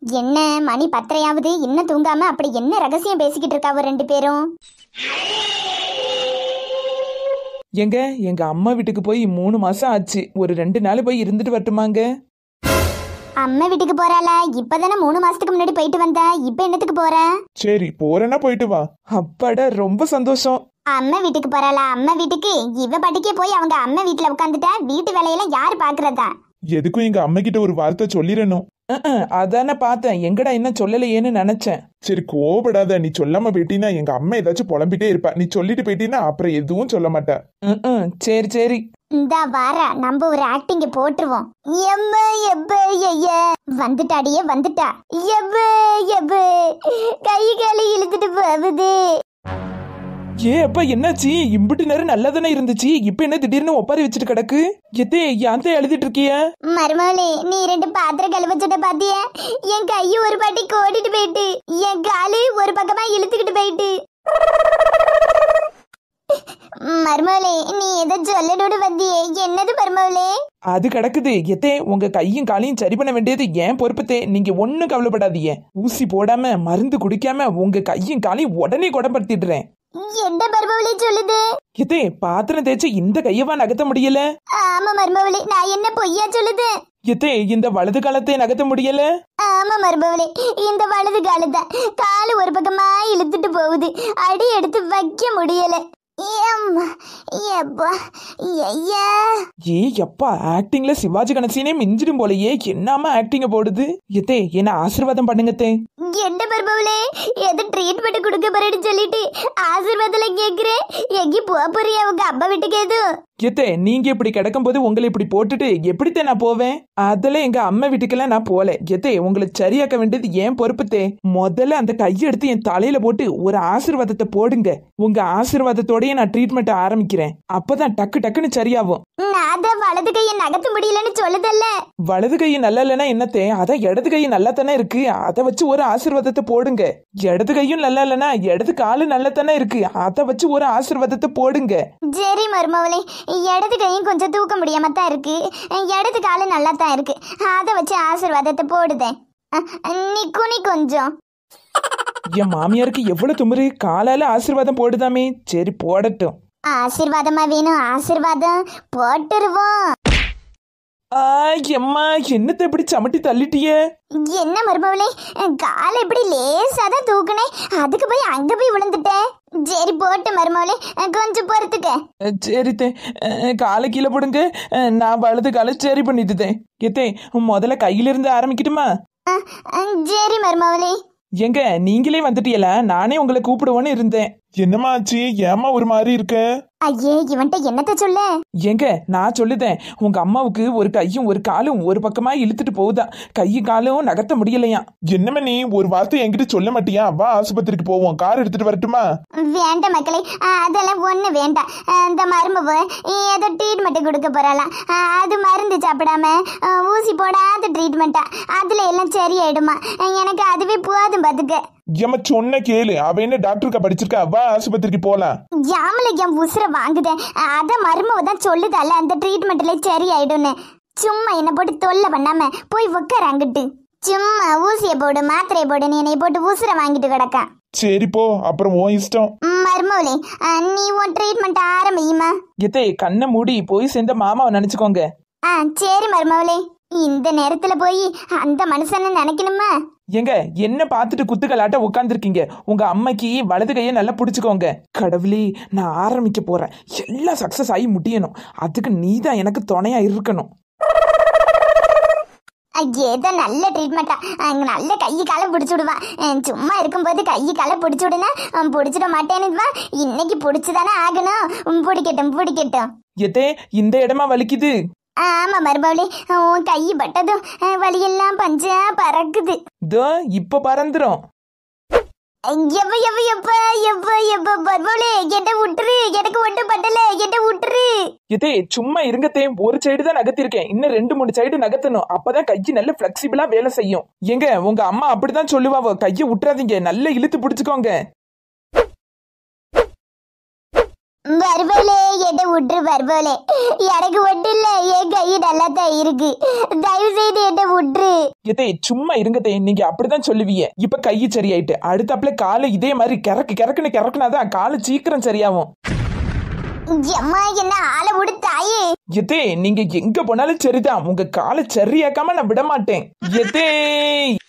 என்ன மணி 10:30 இன்னும் தூங்காம அப்படி என்ன ரகசியம் பேசிக்கிட்டு இருக்காவ ரெண்டு பேரும்? எங்க அம்மா வீட்டுக்கு போய் 3 மாசம் ஆச்சு. ஒரு 2 நாள் போய் இருந்துட்டு வரட்டுமாங்க? அம்மா வீட்டுக்கு போறாளா? இப்பதானே 3 மாசத்துக்கு முன்னாடி போயிட்டு வந்தா, இப்ப என்னத்துக்கு போற? சரி போறேன்னா போயிட்டு வா. அப்பாடா ரொம்ப சந்தோஷம். அம்மா வீட்டுக்கு போறாளா? அம்மா வீட்டுக்கு இவ பாட்டுக்கே போய் அவங்க அம்மா வீட்டுல உட்காந்துட்டா வீட்டு வேலையெல்லாம் யாரு பாக்குறதா? எதுக்கும் எங்க அம்மா கிட்ட ஒரு வார்த்தை சொல்லிடணும். அதானே பார்த்தேன், எங்கடா என்ன சொல்லலையேன்னு நினைச்சேன். சரி கோபப்படாத, நீ சொல்லாம போயிட்டீன்னா எங்க அம்மா ஏதாச்சும் புலம்பிட்டே இருப்பா. நீ சொல்லிட்டு போயிட்டீன்னா அப்புறம் எதுவும் சொல்ல மாட்டா. சரி சரி இந்த வார நம்ம ஒரு ஆக்டிங்க போட்டுருவோம். வந்துட்டாடியே வந்துட்டா. கை காலி இழுத்துட்டு போகுது. அப்பா என்னாச்சு? இம்பிட்டு நேரம் நல்லா தானே இருந்துச்சு, இப்ப என்ன திடீர்னு ஒப்பாரி வச்சுட்டு கிடக்கு? எத்தே யாந்தே எழுதிட்டு இருக்கிய? மருமகளே, நீ 2 பாத்திரம் கழுவச்சத பாத்திய? என் கையை ஒரு பாட்டி கோடிட்டு போயிட்டு, என் காலு ஒரு பக்கமா இழுத்துக்கிட்டு போயிட்டு. மருமகளே, நீ எதை சொல்லனோடு வந்தியே? என்னது மருமகளே? அது கிடக்குது எத்தே. உங்க கையும் காலையும் சரி பண்ண வேண்டியது ஏன் பொறுப்பத்தே. நீங்க ஒன்னும் கவலைப்படாதீங்க. ஊசி போடாம மருந்து குடிக்காம உங்க கையும் காலையும் உடனே குணப்படுத்திடுறேன். என்ன மருமகளே சொல்லுது? எத்தே பாத்திரம் தேய்ச்சி இந்த கையவா நகர்த்த முடியல? ஆமா மருமகளே, நான் என்ன பொய்யா சொல்லுது? எத்தே இந்த வலது காலத்தை நகர்த்த முடியல? ஆமா மருமகளே, இந்த வலது காலத்தான். காலு ஒரு பக்கமா இழுத்துட்டு போகுது, அடி எடுத்து வைக்க முடியல. எப்பா ஆக்டிங்ல சிவாஜி கணேசனே மிஞ்சிடும் போலயே. என்னாம ஆக்டிங்க போடுது. எத்தே என்ன ஆசீர்வாதம் பண்ணுங்கத்தே. என்ன மருமகளே, எது ட்ரீட்மெண்ட் கொடுக்க போறேன்னு சொல்லிட்டு ஆசீர்வாதம் கேக்குறேன். எங்கி போறியா உங்க அம்மா வீட்டுக்கு? எது எத்தே நீங்க இப்படி கிடக்கும் போது உங்களை இப்படி போட்டுட்டு எப்படித்தே நான் போவேன்? அதெல்லாம் எங்க அம்மா வீட்டுக்கெல்லாம் நான் போல. எத்தே உங்களை சரியாக்க வேண்டியது ஏன் பொறுப்புத்தே. முதல்ல அந்த கையெடுத்து என் தலையில போட்டு ஒரு ஆசீர்வாதத்தை போடுங்க. உங்க ஆசீர்வாதத்தோடய நான் ட்ரீட்மெண்ட் ஆரம்பிக்கிறேன். அப்பதான் டக்கு டக்குன்னு சரியாகும். வலது கையை நகர்த்த முடியலன்னு சொல்லுதல்ல. வலது கை நல்லா இல்லைன்னா என்னத்தே? அதான் இடது கை நல்லா தானே இருக்கு, அதை வச்சு ஒரு ஆசீர்வாதத்தை போடுங்க. இடது கையும் நல்லா இல்லைன்னா இடது காலு நல்லா தானே இருக்கு, அதை வச்சு ஒரு ஆசீர்வாதத்தை போடுங்க. சரி மருமகளே, இடது கையும் கொஞ்சம் தூக்க முடியாம தான் இருக்கு, இடது காலு நல்லா தான் இருக்கு, அதை வச்சு ஆசீர்வாதத்தை போடுதேன். நீ குனி கொஞ்சம். என் மாமியாருக்கு எவ்வளவு துமுறு, காலால ஆசீர்வாதம் போடுதாமே. சரி போடட்டும். ஆசீர்வாதமா வேணும்? ஆசீர்வாதம் போட்டுருவோம். எம்மா என்னத்தை இப்படி சமட்டி தள்ளிட்டிய? என்ன மருமகளே, காலை இப்படி லேசாதான் தூக்குனேன், அதுக்கு போய் அங்க போய் விழுந்துட்டேன். சரி போட்டு மருமகளே, கொஞ்சம் பொறுத்துக்க. சரித்தே, காலை கீழே போடுங்க. நான் வலது காலை சரி பண்ணிட்டுதேன். எத்தே முதல்ல கையில இருந்து ஆரம்பிக்கட்டுமா? சரி மருமகளே. எங்க நீங்களே வந்துட்டீல, நானே உங்களை கூப்பிடுவோன்னு இருந்தேன். என்னமா ஆச்சு? ஏமா ஒரு மாதிரி இருக்க? ஐயே, இவன்ட்ட என்னத்த சொல்ல? எங்க நான் சொல்லுதேன், உங்க அம்மாவுக்கு ஒரு கையும் ஒரு காலும் ஒரு பக்கமா இழுத்துட்டு போகுதா, கையும் காலும் நகர்த்த முடியலையா. என்னமா நீ ஒரு வார்த்தை என்கிட்ட சொல்ல மாட்டியா? வா ஆஸ்பத்திரிக்கு போவோம், கார் எடுத்துட்டு வரட்டுமா? வேண்டாம் மக்களே, அதெல்லாம் ஒண்ணு வேண்டாம். இந்த மருமவ ஏதோ ட்ரீட்மெண்ட் கொடுக்க போறாளாம், அது மருந்து சாப்பிடாம ஊசி போடாத ட்ரீட்மெண்டா, அதுல எல்லாம் சரியாயிடுமா. எனக்கு அதுவே போதும் பாத்துக்க. ஏமா சொன்ன கேளு, அவ என்ன டாக்டருக்கா படிச்சிருக்கா? வா ஆஸ்பத்திரிக்கு போலாம். யாமல என் உசுர வாங்குதேன். அத மருமவ தான் சொல்லுதல்ல, அந்த ட்ரீட்மெண்ட்ல சரியாயிடும்னு. சும்மா என்ன போட்டு தொல்லை பண்ணாம போய் உட்கார அங்கிட்டு. சும்மா ஊசிய போடு மாத்திரைய போடு, நீ என்னை போட்டு உசுர வாங்கிட்டு கிடக்கா. சரி போ, அப்புறம் உன் இஷ்டம். மருமவளே, நீ உன் ட்ரீட்மெண்ட் ஆரம்பியுமா? எத்தே கண்ணை மூடி போய் சேர்ந்த மாமாவை நினைச்சுக்கோங்க. சரி மருமவளே. இந்த நேரத்துல போய் அந்த மனுஷனை நினைக்கணுமா? எங்க என்ன பார்த்துட்டு குத்துக்கலாட்ட உட்காந்துருக்கீங்க? உங்க அம்மைக்கு வலது கையை நல்லா பிடிச்சுக்கோங்க. கடவுளே, நான் ஆரம்பிக்க போறேன், எல்லாம் சக்சஸ் ஆகி முடியணும். அதுக்கு நீதான் எனக்கு துணையா இருக்கணும். ஏதோ நல்ல ட்ரீட்மெண்டா, நல்ல கை காலை பிடிச்சி விடுவான். சும்மா இருக்கும்போது கை காலை பிடிச்சி விடுனா பிடிச்சிட மாட்டேன்னு. இன்னைக்கு பிடிச்சுதானே ஆகணும். பிடிக்கட்டும் பிடிக்கட்டும். எத்தே இந்த இடமா வலிக்குது? ஆமா மருமவளே, உன் கை பட்டதும் வலியெல்லாம் பஞ்சா பறக்குது. இப்ப பறந்துரும். என்ன விட்டுரு, எனக்கு ஒன்றும் பட்டல, என்ன விட்டுரு. எதே சும்மா இருங்கத்தே, ஒரு சைடு தான் நகர்த்திருக்கேன், இன்னும் 2-3 சைடு நகர்த்தணும். அப்பதான் கையை நல்ல பிளெக்சிபிளா வேலை செய்யும். எங்க உங்க அம்மா அப்படிதான் சொல்லுவாவோ, கையை விட்டுறாதீங்க, நல்லா இழுத்து பிடிச்சுக்கோங்க. மருமவளே, என்ன விட்டுரு பர்போலே. எனக்கு ஒன்றும் இல்ல, என் கை நல்லா தான் இருக்கு. தயவு செய்து என்ன விட்டுரு. எதே சும்மா இருங்கதே, நீங்க அப்படிதான் சொல்லுவீங்க. இப்ப கை சரியாயிட்டு அடுத்தாப்புல காலை இதே மாதிரி கிறக்குன்னு கிறக்குனாதான் காலு சீக்கிரம் சரியாகும். அம்மா என்ன ஆளை விடு தாயே. எதே நீங்க எங்க போனாலும் சரிதான், உங்க காலை சரியாக்காம நான் விட மாட்டேன். எதே